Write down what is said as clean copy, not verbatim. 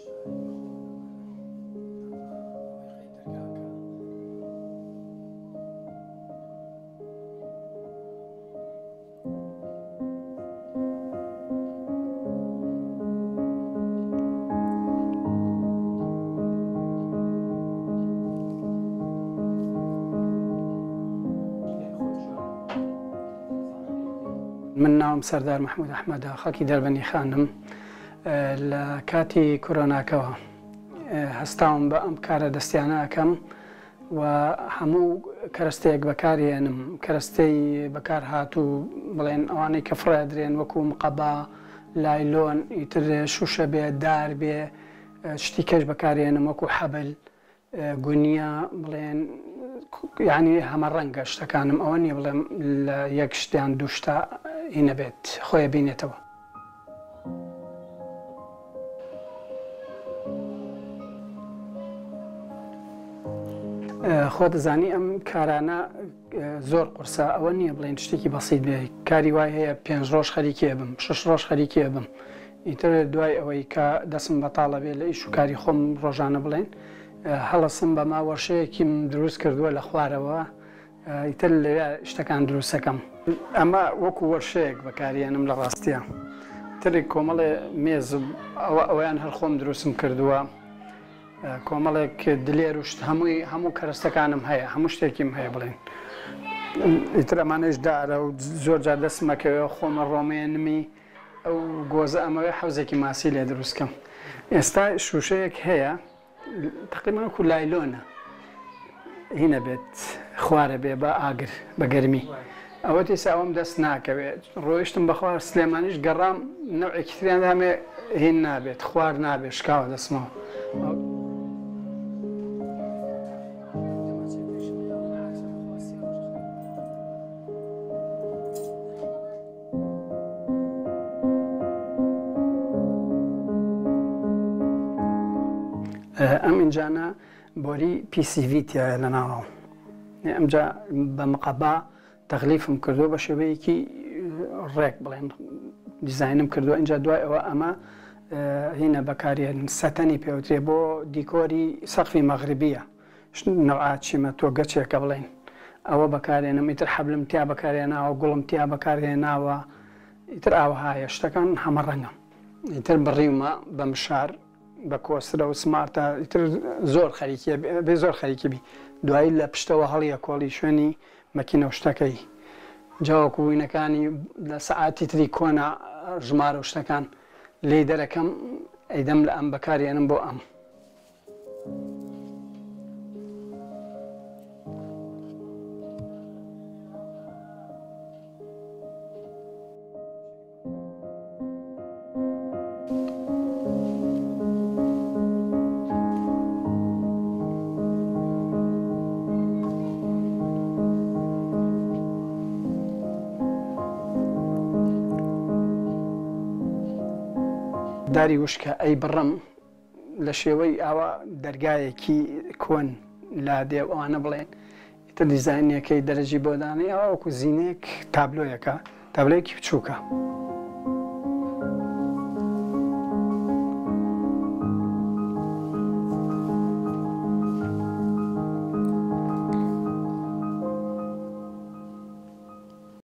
من ناوم سردار محمود أحمد خەڵکی دەربەنی خانم لە کاتی کۆرۆناکەوە هەستاوم بە ئەم کارە دەستیانە ئەەکەم و هەموو کەرەستەیەک بەکارهێنم کەرەستەی بەکار هاتوو بڵێن ئەوانەی کە فڕێدرێن وەکو مقەبا لایلۆن ئیتر شوشە بێ دار بێ شتی کەش بەکارهێنم وەکو حەبل گونیە بڵێن یعنی هەمە ڕەنگە شتەکانم ئەوە نییە بڵێم لە یەک شتیان دوو شتە هینە بێت خۆی بینێتەوە. خۆ دەزانی ئەم کارانە زۆر قورسە ئەوە نییە بڵێن شتێکی بەسیط بێ کاری وای هەیە 5 ڕۆژ خەریکێ بم 6 ڕۆژ خەریکێ بم ئیتر دوای ئەوەی کە دەسم بەتاڵە بێ لە ئیش و کاری خۆم ڕۆژانە بڵێن هەڵەسم بە ماوەشەیەکیم دروست کردووە لە خوارەوە ئیتر لەوێ شتەکان دروستەکەم ئەمە وەکو وەرشەیەک بەکارهێنم لە ڕاستیە تری کۆمەڵێ مێزم ئەویان هەر خۆم دروستم کردووە کۆمەڵێک دلێر وشت هەموو کەرەستەکانم هەیە هەموو شتێکیم هەیە بڵێن ئیتر ئەمانەش دارە و زۆر جار دەستمەکەوێ خۆمە ڕۆمێنمی ئەو گۆزە ئەمەوێ حەوزێکی ماسی لێ دروستکەم ئێستا شوشەیەک هەیە تقریبا وەکو لایلۆنە هینە بێت خوارە بێ بە ئاگر بە گەرمی ئەوە تێسا ئەوەم دەست ناکەوێت ڕۆیشتم بە خوار سلێمانیش گەڕام نەوعێکی تریان دامێ هین نابێت خوار نابێت شکاوە دەستمەوە ئەم ئینجانە بۆری پیسیڤیتیایە لە ناوەوە ئەمجا بە مقەبا تەغلیفم کردووە بە شێوەیەکی ڕێک بڵێن دیزاینم کردووە اینجا دوای ئەوە ئەمە هینە بەکارێن سەتەنی پێوترێ بۆ دیکۆری سەقفی مەغریبیە نەوعات چیمە تۆ گەچێکە بڵێن ئەوە بەکارێنم ئیتر حەبلم تیا بەکارهێناوە گوڵم تیا بەکارهێناوە ئیتر ئاوەهایە شتەکان هەمە ڕەنگە ئیتر بڕیمە بە مشار بە کۆسرە و سمارتە ئیتر زۆر خەریکە بێ زۆر خەریکی بی دوایی لە پشتەوە هەڵیە کۆڵی شوێنی مەکینە و شتەکەی جاوەکو وینەکانی لە سەعاتی تری کۆنا ژمارە و شتەکان لێ دەرەکەم ئەیدەم لە ئەم بەکارێنم بۆ ئەم داری وشکە ئەی بڕم لە شێوەی ئاوا دەرگایەکی کۆن لا دێ ئەوانە بڵێن ئیتر دیزاینەکەی دەرەجی بۆ دانێ ئەوە وەکو زینێک تابلۆیەکە تابلۆیەکی بچووکە